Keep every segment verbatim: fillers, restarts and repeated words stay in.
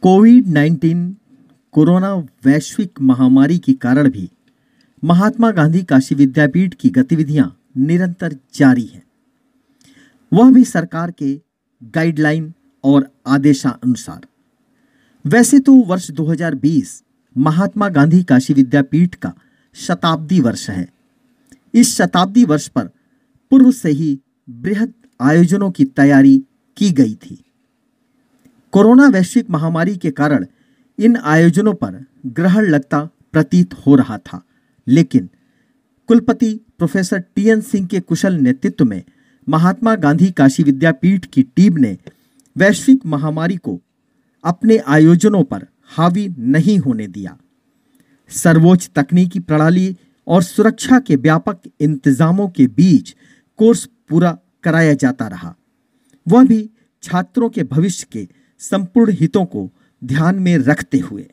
Covid nineteen corona वैश्विक महामारी के कारण भी महात्मा गांधी काशी विद्यापीठ की गतिविधियां निरंतर जारी हैं। वह भी सरकार के गाइडलाइन और आदेशानुसार। वैसे तो वर्ष दो हज़ार बीस महात्मा गांधी काशी विद्यापीठ का शताब्दी वर्ष है। इस शताब्दी वर्ष पर पूर्व से ही बृहद आयोजनों की तैयारी की गई थी। कोरोना वैश्विक महामारी के कारण इन आयोजनों पर ग्रहण लगता प्रतीत हो रहा था, लेकिन कुलपति प्रोफेसर टी एन सिंह के कुशल नेतृत्व में महात्मा गांधी काशी विद्यापीठ की टीम ने वैश्विक महामारी को अपने आयोजनों पर हावी नहीं होने दिया। सर्वोच्च तकनीकी प्रणाली और सुरक्षा के व्यापक इंतजामों के बीच कोर्स पूरा कराया जाता रहा, वह भी छात्रों के भविष्य के संपूर्ण हितों को ध्यान में रखते हुए।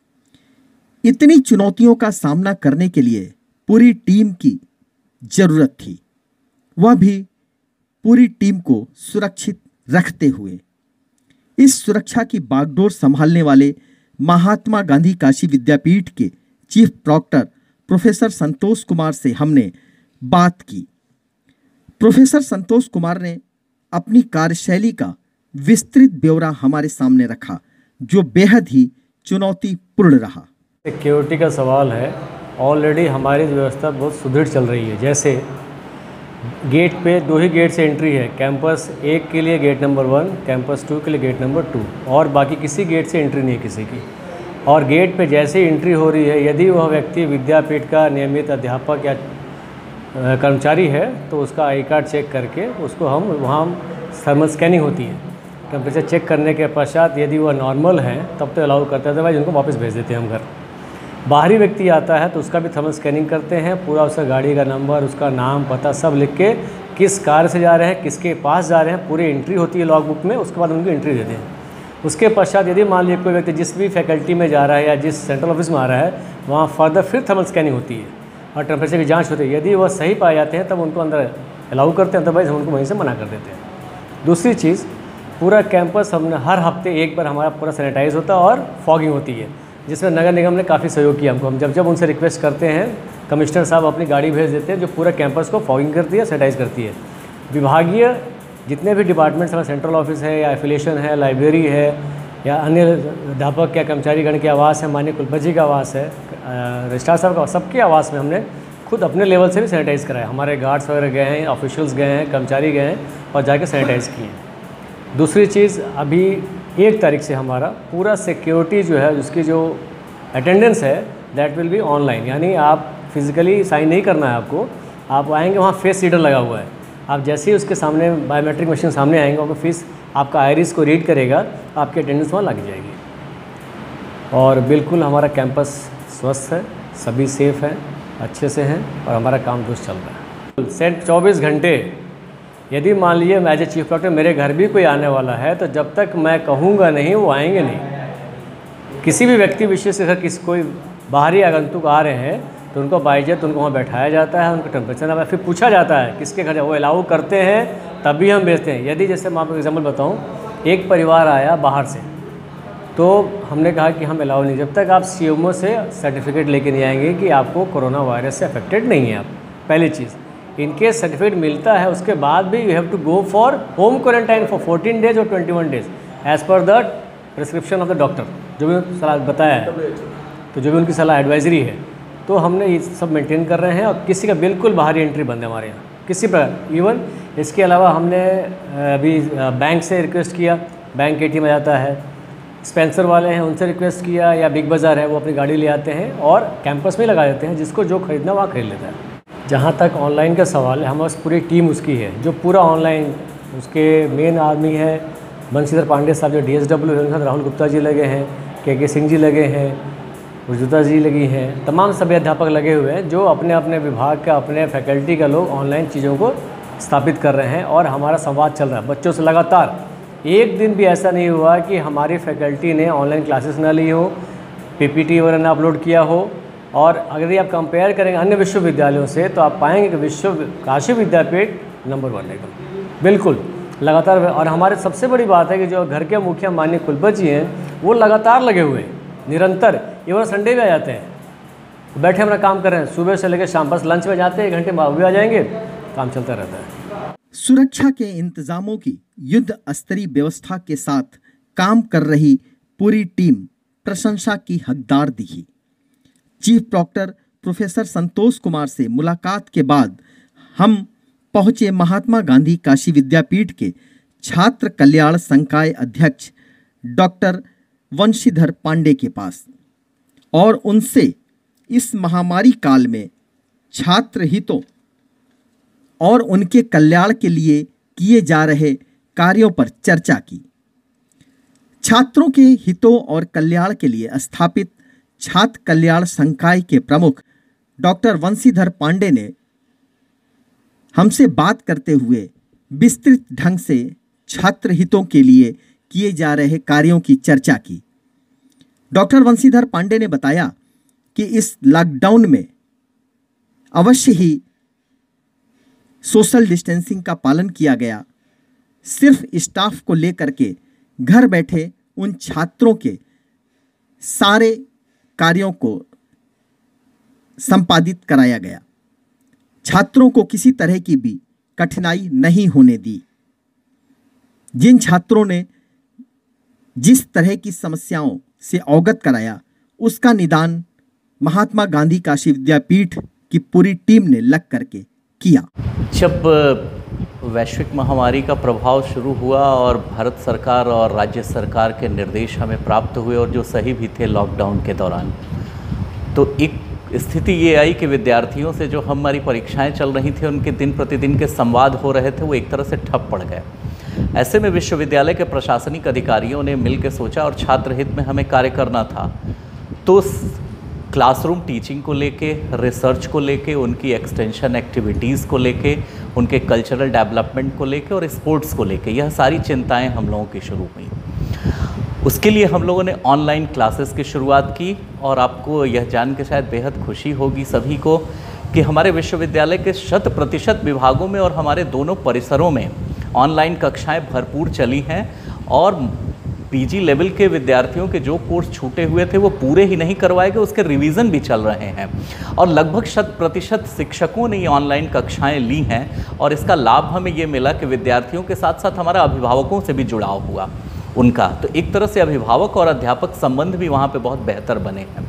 इतनी चुनौतियों का सामना करने के लिए पूरी टीम की जरूरत थी, वह भी पूरी टीम को सुरक्षित रखते हुए। इस सुरक्षा की बागडोर संभालने वाले महात्मा गांधी काशी विद्यापीठ के chief proctor professor Santosh Kumar से हमने बात की। प्रोफेसर संतोष कुमार ने अपनी कार्यशैली का विस्तृत ब्यौरा हमारे सामने रखा, जो बेहद ही चुनौतीपूर्ण रहा। सिक्योरिटी का सवाल है। ऑलरेडी हमारी व्यवस्था बहुत सुदृढ़ चल रही है। जैसे गेट पे दो ही गेट से एंट्री है, कैंपस एक के लिए gate number one, campus two के लिए गेट नंबर टू, और बाकी किसी गेट से एंट्री नहीं है किसी की। और गेट पे जैसे ही एंट्री हो रही है, यदि वह व्यक्ति विद्यापीठ का नियमित अध्यापक या कर्मचारी है तो उसका आई कार्ड चेक करके उसको हम वहाँ थर्मल स्कैनिंग होती है। टेम्परेचर चेक करने के पश्चात यदि वह नॉर्मल है तब तो अलाउ करते हैं, अदरवाइज उनको वापस भेज देते हैं हम घर। बाहरी व्यक्ति आता है तो उसका भी थर्मल स्कैनिंग करते हैं, पूरा उसका गाड़ी का नंबर, उसका नाम, पता सब लिख के किस कार से जा रहे हैं, किसके पास जा रहे हैं, पूरी एंट्री होती है लॉग बुक में। उसके बाद उनको एंट्री देते हैं। उसके पश्चात यदि मान लीजिए कोई व्यक्ति जिस भी फैकल्टी में जा रहा है या जिस सेंट्रल ऑफिस में आ रहा है, वहाँ फर्दर फिर थर्मल स्कैनिंग होती है और टेम्परेचर की जाँच होती है। यदि वह सही पाए जाते हैं तब उनको अंदर अलाउ करते हैं, अदरवाइज हम उनको वहीं से मना कर देते हैं। दूसरी चीज़, पूरा कैंपस हमने हर हफ्ते एक बार हमारा पूरा सैनिटाइज होता है और फॉगिंग होती है, जिसमें नगर निगम ने काफ़ी सहयोग किया हमको। हम जब जब उनसे रिक्वेस्ट करते हैं, कमिश्नर साहब अपनी गाड़ी भेज देते हैं जो पूरा कैंपस को फॉगिंग करती है, सैनिटाइज करती है। विभागीय जितने भी डिपार्टमेंट्स हमारे सेंट्रल ऑफिस है या एफिलिएशन है, लाइब्रेरी है या अन्य अध्यापक या कर्मचारीगण के आवास है, माननीय कुलपति जी का आवास है, रजिस्ट्रार साहब का, सबके आवास में हमने खुद अपने लेवल से भी सैनिटाइज़ कराया। हमारे गार्ड्स वगैरह गए हैं, ऑफिशियल्स गए हैं, कर्मचारी गए हैं और जाके सैनिटाइज़ किए। दूसरी चीज़, अभी एक तारीख से हमारा पूरा सिक्योरिटी जो है, उसकी जो अटेंडेंस है दैट विल बी ऑनलाइन, यानी आप फिज़िकली साइन नहीं करना है आपको। आप आएंगे, वहाँ फेस रीडर लगा हुआ है, आप जैसे ही उसके सामने बायोमेट्रिक मशीन सामने आएंगे, आपको फेस आपका आइरिस को रीड करेगा, आपकी अटेंडेंस वहाँ लग जाएगी। और बिल्कुल हमारा कैंपस स्वस्थ है, सभी सेफ़ हैं, अच्छे से हैं और हमारा काम दुरुस्त चल रहा है। सेंट चौबीस घंटे यदि मान लीजिए एज ए चीफ प्रॉक्टर मेरे घर भी कोई आने वाला है तो जब तक मैं कहूँगा नहीं वो आएंगे नहीं। किसी भी व्यक्ति विशेष से अगर किसी कोई बाहरी आगंतुक आ रहे हैं तो उनको बाइज्जत उनको वहाँ बैठाया जाता है, उनको टेम्परेचर ना, फिर पूछा जाता है किसके घर, वो अलाउ करते हैं तभी हम भेजते हैं। यदि जैसे मैं आपको एग्जाम्पल बताऊँ, एक परिवार आया बाहर से तो हमने कहा कि हम अलाउ नहीं, जब तक आप सी एम ओ से सर्टिफिकेट लेके नहीं आएंगे कि आपको कोरोना वायरस से अफेक्टेड नहीं है आप। पहली चीज़, इनकेस सर्टिफिकेट मिलता है उसके बाद भी you have to go for home quarantine for fourteen days और twenty one days as per the prescription of the doctor, जो भी सलाह बताया है, तो जो भी उनकी सलाह एडवाइजरी है, तो हमने ये सब मेंटेन कर रहे हैं। और किसी का बिल्कुल बाहरी एंट्री बंद है हमारे यहाँ, किसी पर। इवन इसके अलावा हमने अभी बैंक से रिक्वेस्ट किया, बैंक ए टी एम आ जाता है, स्पेंसर वाले हैं उनसे रिक्वेस्ट किया, या बिग बाज़ार है वो अपनी गाड़ी ले आते हैं और कैंपस में लगा देते हैं, जिसको जो खरीदना वहाँ खरीद लेता है। जहाँ तक ऑनलाइन का सवाल है, हमारे पास पूरी टीम उसकी है जो पूरा ऑनलाइन, उसके मेन आदमी है बंशीधर पांडे साहब जो डी एस डब्ल्यू है, उनके साथ राहुल गुप्ता जी लगे हैं, के के सिंह जी लगे हैं, उर्जुता जी लगी हैं, तमाम सभी अध्यापक लगे हुए हैं जो अपने अपने विभाग का, अपने फैकल्टी का लोग ऑनलाइन चीज़ों को स्थापित कर रहे हैं। और हमारा संवाद चल रहा है बच्चों से लगातार। एक दिन भी ऐसा नहीं हुआ कि हमारी फैकल्टी ने ऑनलाइन क्लासेस ना ली हो, पीपीटी वगैरह ना अपलोड किया हो। और अगर आप कंपेयर करेंगे अन्य विश्वविद्यालयों से तो आप पाएंगे कि विश्व काशी विद्यापीठ नंबर वन एकदम बिल्कुल। लगातार। और हमारे सबसे बड़ी बात है कि जो घर के मुखिया माननीय कुलपति जी हैं वो लगातार लगे हुए हैं, निरंतर। इवन संडे भी आ जाते हैं, बैठे अपना काम कर रहे हैं, सुबह से लेकर शाम, बस लंच में जाते हैं, एक घंटे बाद भी आ जाएंगे, काम चलता रहता है। सुरक्षा के इंतजामों की युद्ध स्तरीय व्यवस्था के साथ काम कर रही पूरी टीम प्रशंसा की हकदार दिखी। Chief proctor professor Santosh Kumar से मुलाकात के बाद हम पहुंचे महात्मा गांधी काशी विद्यापीठ के छात्र कल्याण संकाय अध्यक्ष डॉक्टर वंशीधर पांडे के पास और उनसे इस महामारी काल में छात्र हितों और उनके कल्याण के लिए किए जा रहे कार्यों पर चर्चा की। छात्रों के हितों और कल्याण के लिए स्थापित छात्र कल्याण संकाय के प्रमुख डॉक्टर वंशीधर पांडे ने हमसे बात करते हुए विस्तृत ढंग से छात्र हितों के लिए किए जा रहे कार्यों की चर्चा की। डॉक्टर वंशीधर पांडे ने बताया कि इस लॉकडाउन में अवश्य ही सोशल डिस्टेंसिंग का पालन किया गया। सिर्फ स्टाफ को लेकर के घर बैठे उन छात्रों के सारे कार्यों को संपादित कराया गया। छात्रों को किसी तरह की भी कठिनाई नहीं होने दी। जिन छात्रों ने जिस तरह की समस्याओं से अवगत कराया, उसका निदान महात्मा गांधी काशी विद्यापीठ की पूरी टीम ने लग करके किया। जब वैश्विक महामारी का प्रभाव शुरू हुआ और भारत सरकार और राज्य सरकार के निर्देश हमें प्राप्त हुए और जो सही भी थे लॉकडाउन के दौरान, तो एक स्थिति ये आई कि विद्यार्थियों से जो हमारी परीक्षाएं चल रही थी, उनके दिन प्रतिदिन के संवाद हो रहे थे, वो एक तरह से ठप पड़ गए। ऐसे में विश्वविद्यालय के प्रशासनिक अधिकारियों ने मिल के सोचा और छात्र हित में हमें कार्य करना था, तो क्लासरूम टीचिंग को लेके, रिसर्च को लेके, उनकी एक्सटेंशन एक्टिविटीज़ को लेके, उनके कल्चरल डेवलपमेंट को लेके और स्पोर्ट्स को लेके, यह सारी चिंताएं हम लोगों की शुरू हुई। उसके लिए हम लोगों ने ऑनलाइन क्लासेस की शुरुआत की और आपको यह जान के शायद बेहद खुशी होगी सभी को कि हमारे विश्वविद्यालय के शत प्रतिशत विभागों में और हमारे दोनों परिसरों में ऑनलाइन कक्षाएं भरपूर चली हैं और पीजी लेवल के विद्यार्थियों के जो कोर्स छूटे हुए थे वो पूरे ही नहीं करवाए गए, उसके रिवीजन भी चल रहे हैं और लगभग शत प्रतिशत शिक्षकों ने ये ऑनलाइन कक्षाएं ली हैं और इसका लाभ हमें ये मिला कि विद्यार्थियों के साथ साथ हमारा अभिभावकों से भी जुड़ाव हुआ उनका, तो एक तरह से अभिभावक और अध्यापक संबंध भी वहाँ पे बहुत बेहतर बने हैं।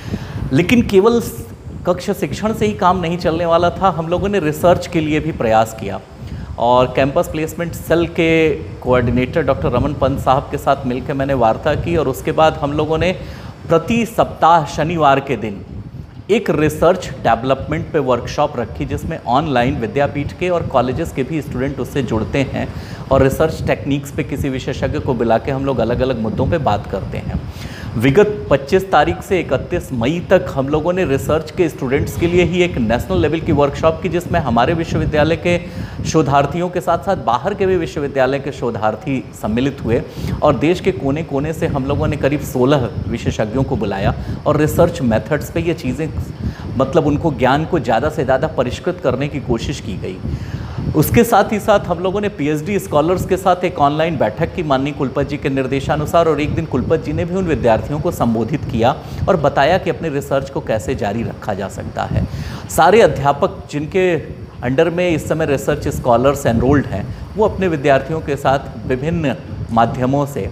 लेकिन केवल कक्ष शिक्षण से ही काम नहीं चलने वाला था, हम लोगों ने रिसर्च के लिए भी प्रयास किया और कैंपस प्लेसमेंट सेल के कोऑर्डिनेटर डॉक्टर रमन पंत साहब के साथ मिलकर मैंने वार्ता की और उसके बाद हम लोगों ने प्रति सप्ताह शनिवार के दिन एक रिसर्च डेवलपमेंट पे वर्कशॉप रखी, जिसमें ऑनलाइन विद्यापीठ के और कॉलेजेस के भी स्टूडेंट उससे जुड़ते हैं और रिसर्च टेक्निक्स पे किसी विशेषज्ञ को बुला के हम लोग अलग अलग मुद्दों पे बात करते हैं। विगत पच्चीस तारीख से इकतीस मई तक हम लोगों ने रिसर्च के स्टूडेंट्स के लिए ही एक नेशनल लेवल की वर्कशॉप की, जिसमें हमारे विश्वविद्यालय के शोधार्थियों के साथ साथ बाहर के भी विश्वविद्यालय के शोधार्थी सम्मिलित हुए और देश के कोने कोने से हम लोगों ने करीब सोलह विशेषज्ञों को बुलाया और रिसर्च मेथड्स पे ये चीज़ें, मतलब उनको ज्ञान को ज़्यादा से ज़्यादा परिष्कृत करने की कोशिश की गई। उसके साथ ही साथ हम लोगों ने पीएचडी स्कॉलर्स के साथ एक ऑनलाइन बैठक की माननीय कुलपति जी के निर्देशानुसार और एक दिन कुलपति जी ने भी उन विद्यार्थियों को संबोधित किया और बताया कि अपने रिसर्च को कैसे जारी रखा जा सकता है। सारे अध्यापक जिनके अंडर में इस समय रिसर्च स्कॉलर्स एनरोल्ड हैं, वो अपने विद्यार्थियों के साथ विभिन्न माध्यमों से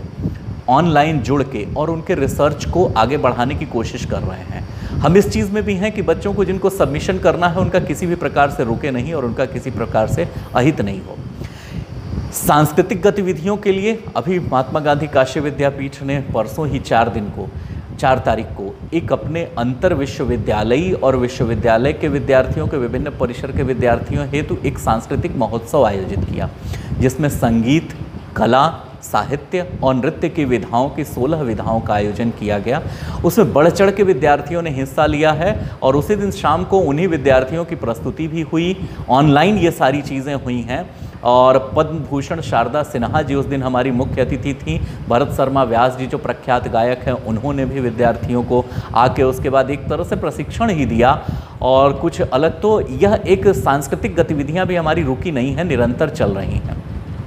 ऑनलाइन जुड़ के और उनके रिसर्च को आगे बढ़ाने की कोशिश कर रहे हैं। हम इस चीज़ में भी हैं कि बच्चों को जिनको सबमिशन करना है उनका किसी भी प्रकार से रुके नहीं और उनका किसी प्रकार से अहित नहीं हो। सांस्कृतिक गतिविधियों के लिए अभी महात्मा गांधी काशी विद्यापीठ ने परसों ही चार दिन को चार तारीख को एक अपने अंतर विश्वविद्यालयी और विश्वविद्यालय के विद्यार्थियों के विभिन्न परिसर के विद्यार्थियों हेतु एक सांस्कृतिक महोत्सव आयोजित किया, जिसमें संगीत, कला, साहित्य और नृत्य की विधाओं की सोलह विधाओं का आयोजन किया गया। उसमें बढ़ चढ़ के विद्यार्थियों ने हिस्सा लिया है और उसी दिन शाम को उन्हीं विद्यार्थियों की प्रस्तुति भी हुई। ऑनलाइन ये सारी चीज़ें हुई हैं और पद्म भूषण शारदा सिन्हा जी उस दिन हमारी मुख्य अतिथि थी। भरत शर्मा व्यास जी जो प्रख्यात गायक हैं, उन्होंने भी विद्यार्थियों को आके उसके बाद एक तरह से प्रशिक्षण ही दिया और कुछ अलग। तो यह एक सांस्कृतिक गतिविधियाँ भी हमारी रुकी नहीं हैं, निरंतर चल रही हैं।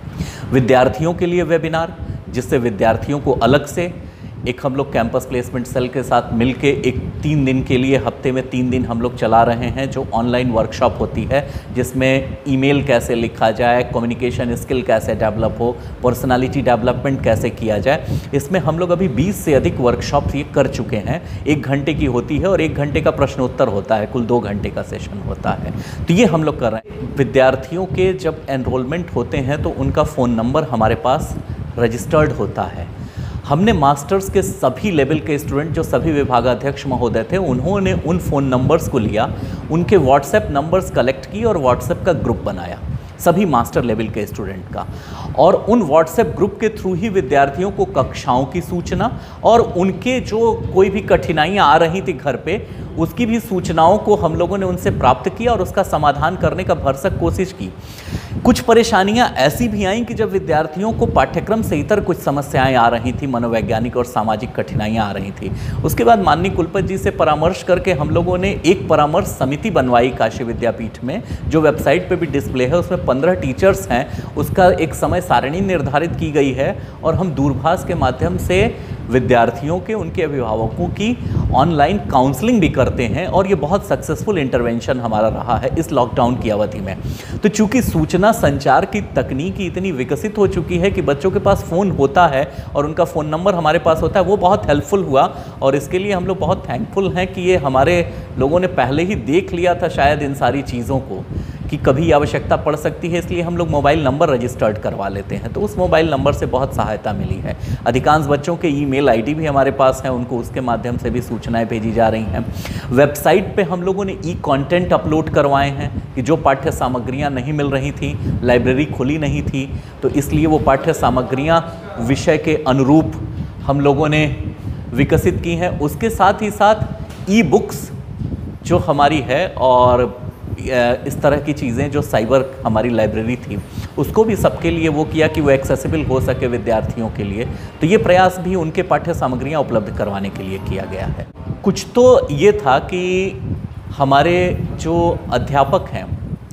विद्यार्थियों के लिए वेबिनार, जिससे विद्यार्थियों को अलग से एक हम लोग कैंपस प्लेसमेंट सेल के साथ मिलके एक तीन दिन के लिए, हफ्ते में तीन दिन हम लोग चला रहे हैं, जो ऑनलाइन वर्कशॉप होती है, जिसमें ईमेल कैसे लिखा जाए, कम्युनिकेशन स्किल कैसे डेवलप हो, पर्सनालिटी डेवलपमेंट कैसे किया जाए। इसमें हम लोग अभी बीस से अधिक वर्कशॉप ये कर चुके हैं। एक घंटे की होती है और एक घंटे का प्रश्नोत्तर होता है, कुल दो घंटे का सेशन होता है। तो ये हम लोग कर रहे हैं। विद्यार्थियों के जब एनरोलमेंट होते हैं तो उनका फ़ोन नंबर हमारे पास रजिस्टर्ड होता है। हमने मास्टर्स के सभी लेवल के स्टूडेंट, जो सभी विभागाध्यक्ष महोदय थे, उन्होंने उन फ़ोन नंबर्स को लिया, उनके व्हाट्सएप नंबर्स कलेक्ट किए और व्हाट्सएप का ग्रुप बनाया सभी मास्टर लेवल के स्टूडेंट का। और उन व्हाट्सएप ग्रुप के थ्रू ही विद्यार्थियों को कक्षाओं की सूचना और उनके जो कोई भी कठिनाइयाँ आ रही थी घर पे, उसकी भी सूचनाओं को हम लोगों ने उनसे प्राप्त किया और उसका समाधान करने का भरसक कोशिश की। कुछ परेशानियां ऐसी भी आईं कि जब विद्यार्थियों को पाठ्यक्रम से इतर कुछ समस्याएं आ रही थी, मनोवैज्ञानिक और सामाजिक कठिनाइयां आ रही थी। उसके बाद माननीय कुलपति जी से परामर्श करके हम लोगों ने एक परामर्श समिति बनवाई काशी विद्यापीठ में, जो वेबसाइट पे भी डिस्प्ले है। उसमें पंद्रह टीचर्स हैं, उसका एक समय सारणी निर्धारित की गई है और हम दूरभाष के माध्यम से विद्यार्थियों के, उनके अभिभावकों की ऑनलाइन काउंसलिंग भी करते हैं और ये बहुत सक्सेसफुल इंटरवेंशन हमारा रहा है इस लॉकडाउन की अवधि में। तो चूंकि सूचना संचार की तकनीकी इतनी विकसित हो चुकी है कि बच्चों के पास फ़ोन होता है और उनका फ़ोन नंबर हमारे पास होता है, वो बहुत हेल्पफुल हुआ और इसके लिए हम लोग बहुत थैंकफुल हैं कि ये हमारे लोगों ने पहले ही देख लिया था शायद इन सारी चीज़ों को कि कभी आवश्यकता पड़ सकती है, इसलिए हम लोग मोबाइल नंबर रजिस्टर्ड करवा लेते हैं। तो उस मोबाइल नंबर से बहुत सहायता मिली है। अधिकांश बच्चों के ईमेल आईडी भी हमारे पास है, उनको उसके माध्यम से भी सूचनाएं भेजी जा रही हैं। वेबसाइट पे हम लोगों ने ई कंटेंट अपलोड करवाए हैं कि जो पाठ्य सामग्रियां नहीं मिल रही थी, लाइब्रेरी खुली नहीं थी, तो इसलिए वो पाठ्य सामग्रियां विषय के अनुरूप हम लोगों ने विकसित की हैं। उसके साथ ही साथ ई बुक्स जो हमारी है और इस तरह की चीज़ें जो साइबर हमारी लाइब्रेरी थी, उसको भी सबके लिए वो किया कि वो एक्सेसिबल हो सके विद्यार्थियों के लिए। तो ये प्रयास भी उनके पाठ्य सामग्रियाँ उपलब्ध करवाने के लिए किया गया है। कुछ तो ये था कि हमारे जो अध्यापक हैं,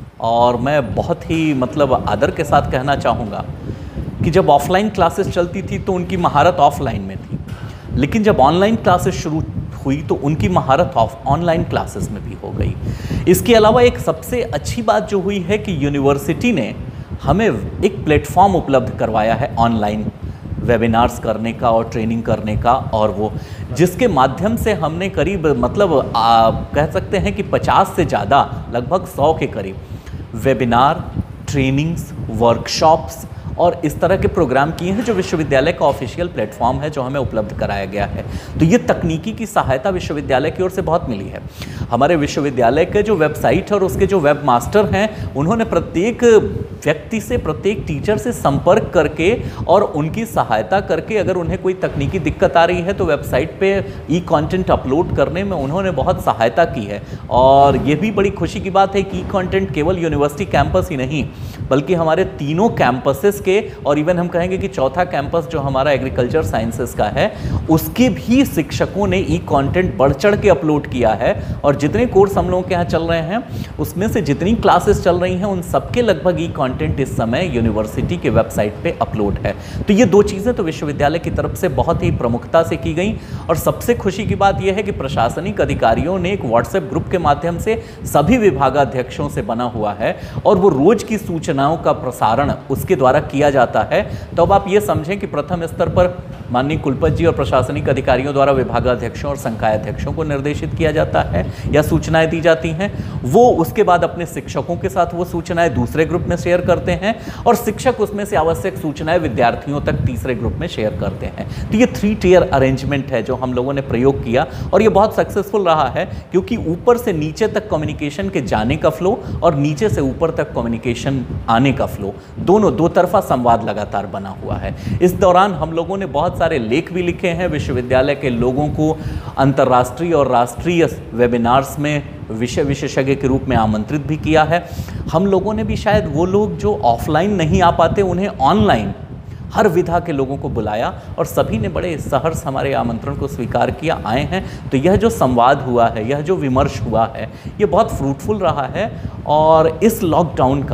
और मैं बहुत ही मतलब आदर के साथ कहना चाहूँगा कि जब ऑफलाइन क्लासेस चलती थी तो उनकी महारत ऑफलाइन में थी, लेकिन जब ऑनलाइन क्लासेस शुरू हुई तो उनकी महारत ऑफ ऑनलाइन क्लासेस में भी हो गई। इसके अलावा एक सबसे अच्छी बात जो हुई है कि यूनिवर्सिटी ने हमें एक प्लेटफॉर्म उपलब्ध करवाया है ऑनलाइन वेबिनार्स करने का और ट्रेनिंग करने का, और वो जिसके माध्यम से हमने करीब मतलब आ, कह सकते हैं कि पचास से ज़्यादा, लगभग सौ के करीब वेबिनार, ट्रेनिंग्स, वर्कशॉप्स और इस तरह के प्रोग्राम किए हैं, जो विश्वविद्यालय का ऑफिशियल प्लेटफॉर्म है जो हमें उपलब्ध कराया गया है। तो ये तकनीकी की सहायता विश्वविद्यालय की ओर से बहुत मिली है। हमारे विश्वविद्यालय के जो वेबसाइट है और उसके जो वेब मास्टर हैं, उन्होंने प्रत्येक व्यक्ति से, प्रत्येक टीचर से संपर्क करके और उनकी सहायता करके, अगर उन्हें कोई तकनीकी दिक्कत आ रही है तो वेबसाइट पे ई कंटेंट अपलोड करने में उन्होंने बहुत सहायता की है। और ये भी बड़ी खुशी की बात है कि ई कंटेंट केवल यूनिवर्सिटी कैंपस ही नहीं, बल्कि हमारे तीनों कैंपसेस के, और इवन हम कहेंगे कि चौथा कैंपस जो हमारा एग्रीकल्चर साइंसेस का है, उसके भी शिक्षकों ने ई कंटेंट बढ़ चढ़ के अपलोड किया है। और जितने कोर्स हम लोगों के यहाँ चल रहे हैं, उसमें से जितनी क्लासेस चल रही हैं, उन सबके लगभग ई कंटेंट इस समय यूनिवर्सिटी के वेबसाइट पे अपलोड है। तो ये दो चीज़ें तो विश्वविद्यालय की तरफ से बहुत ही प्रमुखता से की गई। और सबसे खुशी की बात यह है कि प्रशासनिक अधिकारियों ने एक व्हाट्सएप ग्रुप के माध्यम से सभी विभागाध्यक्षों से बना हुआ है और वो रोज की सूचनाओं का प्रसारण उसके द्वारा किया जाता है। तो अब आप ये समझें कि प्रथम स्तर पर माननीय कुलपति जी और प्रशासनिक अधिकारियों द्वारा विभागाध्यक्षों और संकायाध्यक्षों को निर्देशित किया जाता है या सूचनाएं दी जाती हैं। वो उसके बाद अपने शिक्षकों के साथ वो सूचनाएं दूसरे ग्रुप में शेयर करते हैं और शिक्षक उसमें से आवश्यक सूचनाएं विद्यार्थियों तक तीसरे ग्रुप में शेयर करते हैं। तो ये थ्री टियर अरेंजमेंट है जो हम लोगों ने प्रयोग किया और ये बहुत सक्सेसफुल रहा है, क्योंकि ऊपर से नीचे तक कम्युनिकेशन के जाने का फ्लो और नीचे से ऊपर तक कम्युनिकेशन आने का फ्लो, दोनों दो तरफा संवाद लगातार बना हुआ है। इस दौरान हम लोगों ने बहुत सारे लेख भी लिखे हैं, विश्वविद्यालय के लोगों को अंतर्राष्ट्रीय और राष्ट्रीय वेबिनार्स में विषय विशेषज्ञ के रूप में आमंत्रित भी किया है। हम लोगों ने भी शायद वो लोग जो ऑफलाइन नहीं आ पाते, उन्हें ऑनलाइन हर विधा के लोगों को बुलाया और सभी ने बड़े सहर्ष हमारे आमंत्रण को स्वीकार किया, आए हैं। तो यह जो संवाद हुआ है, यह जो विमर्श हुआ है, ये बहुत फ्रूटफुल रहा है और इस लॉकडाउन का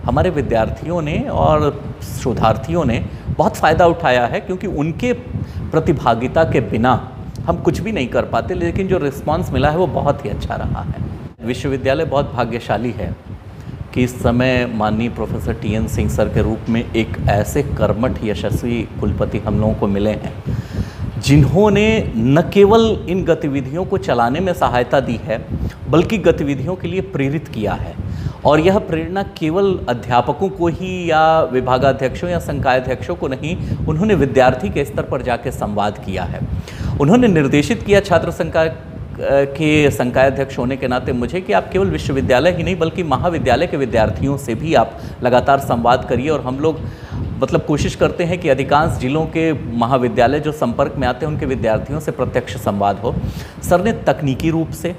हमारे विद्यार्थियों ने और शोधार्थियों ने बहुत फ़ायदा उठाया है, क्योंकि उनके प्रतिभागिता के बिना हम कुछ भी नहीं कर पाते, लेकिन जो रिस्पांस मिला है वो बहुत ही अच्छा रहा है। विश्वविद्यालय बहुत भाग्यशाली है कि इस समय माननीय professor T N Singh sir के रूप में एक ऐसे कर्मठ यशस्वी कुलपति हम लोगों को मिले हैं, जिन्होंने न केवल इन गतिविधियों को चलाने में सहायता दी है, बल्कि गतिविधियों के लिए प्रेरित किया है। और यह प्रेरणा केवल अध्यापकों को ही या विभागाध्यक्षों या संकायाध्यक्षों को नहीं, उन्होंने विद्यार्थी के स्तर पर जाकर संवाद किया है। उन्होंने निर्देशित किया छात्र संकाय के संकायाध्यक्ष होने के नाते मुझे कि आप केवल विश्वविद्यालय ही नहीं बल्कि महाविद्यालय के विद्यार्थियों से भी आप लगातार संवाद करिए। और हम लोग मतलब कोशिश करते हैं कि अधिकांश जिलों के महाविद्यालय जो संपर्क में आते हैं उनके विद्यार्थियों से प्रत्यक्ष संवाद हो। सर ने तकनीकी रूप से,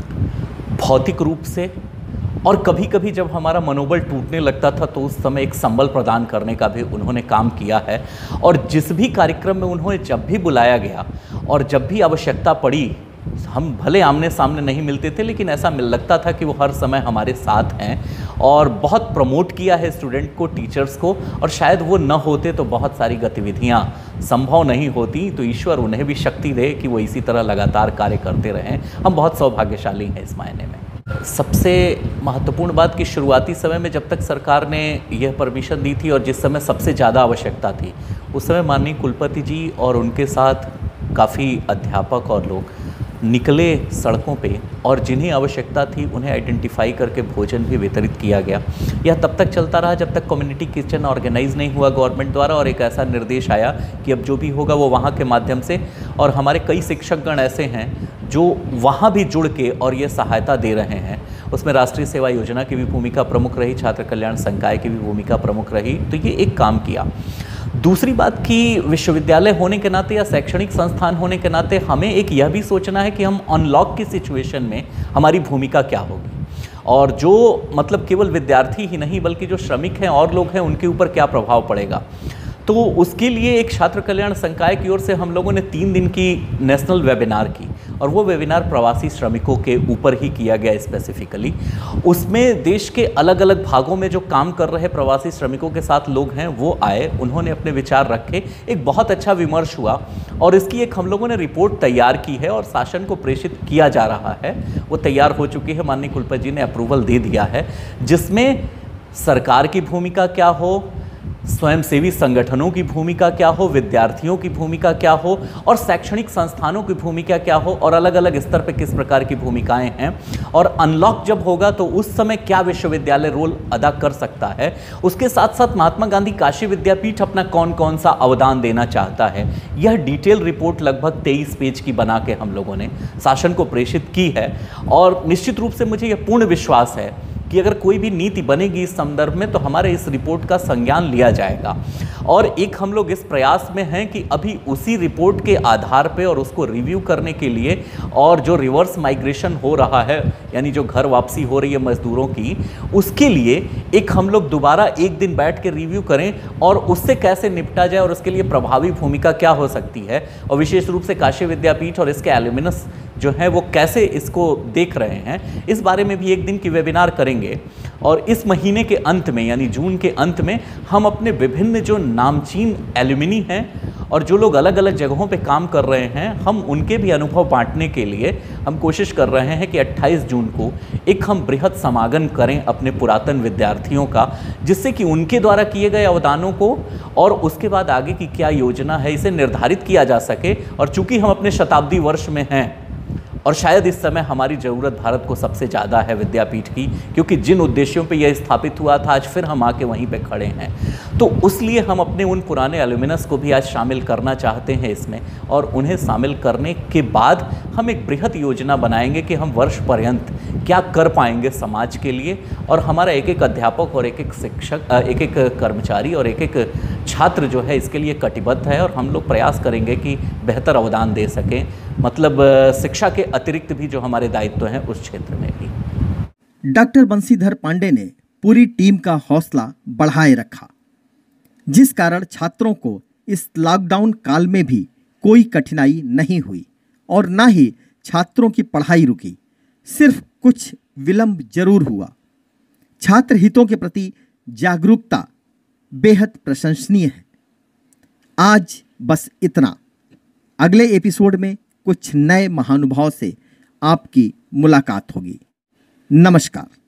भौतिक रूप से और कभी कभी जब हमारा मनोबल टूटने लगता था तो उस समय एक संबल प्रदान करने का भी उन्होंने काम किया है। और जिस भी कार्यक्रम में उन्होंने जब भी बुलाया गया और जब भी आवश्यकता पड़ी, हम भले आमने सामने नहीं मिलते थे, लेकिन ऐसा मिल लगता था कि वो हर समय हमारे साथ हैं और बहुत प्रमोट किया है स्टूडेंट को, टीचर्स को। और शायद वो न होते तो बहुत सारी गतिविधियां संभव नहीं होती। तो ईश्वर उन्हें भी शक्ति दे कि वो इसी तरह लगातार कार्य करते रहें। हम बहुत सौभाग्यशाली हैं इस मायने में। सबसे महत्वपूर्ण बात कि शुरुआती समय में जब तक सरकार ने यह परमिशन दी थी और जिस समय सबसे ज़्यादा आवश्यकता थी, उस समय माननीय कुलपति जी और उनके साथ काफ़ी अध्यापक और लोग निकले सड़कों पे और जिन्हें आवश्यकता थी उन्हें आइडेंटिफाई करके भोजन भी वितरित किया गया। यह तब तक चलता रहा जब तक कम्युनिटी किचन ऑर्गेनाइज नहीं हुआ गवर्नमेंट द्वारा और एक ऐसा निर्देश आया कि अब जो भी होगा वो वहाँ के माध्यम से। और हमारे कई शिक्षकगण ऐसे हैं जो वहाँ भी जुड़ के और ये सहायता दे रहे हैं। उसमें राष्ट्रीय सेवा योजना की भी भूमिका प्रमुख रही, छात्र कल्याण संकाय की भी भूमिका प्रमुख रही। तो ये एक काम किया। दूसरी बात कि विश्वविद्यालय होने के नाते या शैक्षणिक संस्थान होने के नाते हमें एक यह भी सोचना है कि हम अनलॉक की सिचुएशन में हमारी भूमिका क्या होगी, और जो मतलब केवल विद्यार्थी ही नहीं बल्कि जो श्रमिक हैं और लोग हैं उनके ऊपर क्या प्रभाव पड़ेगा। तो उसके लिए एक छात्र कल्याण संकाय की ओर से हम लोगों ने तीन दिन की नेशनल वेबिनार की, और वो वेबिनार प्रवासी श्रमिकों के ऊपर ही किया गया स्पेसिफिकली। उसमें देश के अलग अलग भागों में जो काम कर रहे प्रवासी श्रमिकों के साथ लोग हैं वो आए, उन्होंने अपने विचार रखे, एक बहुत अच्छा विमर्श हुआ और इसकी एक हम लोगों ने रिपोर्ट तैयार की है और शासन को प्रेषित किया जा रहा है। वो तैयार हो चुकी है, माननीय कुलपति जी ने अप्रूवल दे दिया है, जिसमें सरकार की भूमिका क्या हो, स्वयंसेवी संगठनों की भूमिका क्या हो, विद्यार्थियों की भूमिका क्या हो और शैक्षणिक संस्थानों की भूमिका क्या हो और अलग अलग स्तर पर किस प्रकार की भूमिकाएं हैं। और अनलॉक जब होगा तो उस समय क्या विश्वविद्यालय रोल अदा कर सकता है, उसके साथ साथ महात्मा गांधी काशी विद्यापीठ अपना कौन कौन सा अवदान देना चाहता है, यह डिटेल रिपोर्ट लगभग तेईस पेज की बना के हम लोगों ने शासन को प्रेषित की है। और निश्चित रूप से मुझे यह पूर्ण विश्वास है कि अगर कोई भी नीति बनेगी इस संदर्भ में तो हमारे इस रिपोर्ट का संज्ञान लिया जाएगा। और एक हम लोग इस प्रयास में हैं कि अभी उसी रिपोर्ट के आधार पे और उसको रिव्यू करने के लिए, और जो रिवर्स माइग्रेशन हो रहा है यानी जो घर वापसी हो रही है मजदूरों की, उसके लिए एक हम लोग दोबारा एक दिन बैठ के रिव्यू करें और उससे कैसे निपटा जाए और उसके लिए प्रभावी भूमिका क्या हो सकती है। और विशेष रूप से काशी विद्यापीठ और इसके एल्यूमिनस जो है वो कैसे इसको देख रहे हैं, इस बारे में भी एक दिन की वेबिनार करेंगे। और इस महीने के अंत में यानी जून के अंत में हम अपने विभिन्न जो नामचीन एल्यूमिनी हैं और जो लोग अलग अलग जगहों पे काम कर रहे हैं, हम उनके भी अनुभव बांटने के लिए हम कोशिश कर रहे हैं कि अट्ठाईस जून को एक हम बृहद समागम करें अपने पुरातन विद्यार्थियों का, जिससे कि उनके द्वारा किए गए अवदानों को और उसके बाद आगे की क्या योजना है इसे निर्धारित किया जा सके। और चूंकि हम अपने शताब्दी वर्ष में हैं और शायद इस समय हमारी ज़रूरत भारत को सबसे ज़्यादा है विद्यापीठ की, क्योंकि जिन उद्देश्यों पे यह स्थापित हुआ था आज फिर हम आके वहीं पे खड़े हैं, तो उसलिए हम अपने उन पुराने एल्यूमिनस को भी आज शामिल करना चाहते हैं इसमें। और उन्हें शामिल करने के बाद हम एक बृहद योजना बनाएंगे कि हम वर्ष पर्यंत क्या कर पाएंगे समाज के लिए। और हमारा एक एक अध्यापक और एक एक शिक्षक, एक एक कर्मचारी और एक एक छात्र जो है इसके लिए कटिबद्ध है और हम लोग प्रयास करेंगे कि बेहतर अवदान दे सकें, मतलब शिक्षा के अतिरिक्त भी जो हमारे दायित्व हैं उस क्षेत्र में भी। डॉक्टर बंशीधर पांडे ने पूरी टीम का हौसला बढ़ाए रखा, जिस कारण छात्रों को इस लॉकडाउन काल में भी कोई कठिनाई नहीं हुई और न ही छात्रों की पढ़ाई रुकी। सिर्फ कुछ विलंब जरूर हुआ। छात्र हितों के प्रति जागरूकता बेहद प्रशंसनीय है। आज बस इतना। अगले एपिसोड में कुछ नए महानुभाव से आपकी मुलाकात होगी। नमस्कार।